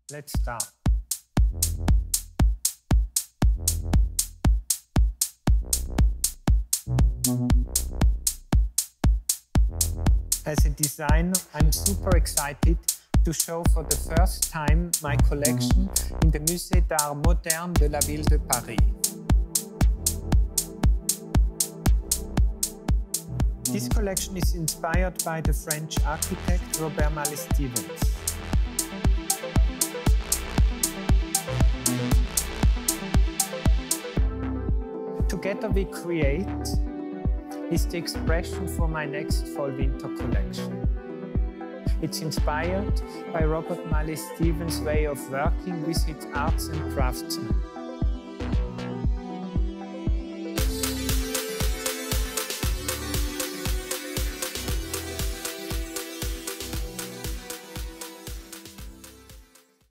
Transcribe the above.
Let's start. As a designer, I'm super excited to show for the first time my collection in the Musée d'Art Moderne de la Ville de Paris. This collection is inspired by the French architect Robert Mallet-Stevens. Together We Create is the expression for my next fall-winter collection. It's inspired by Robert Mallet-Stevens' way of working with his arts and craftsmen.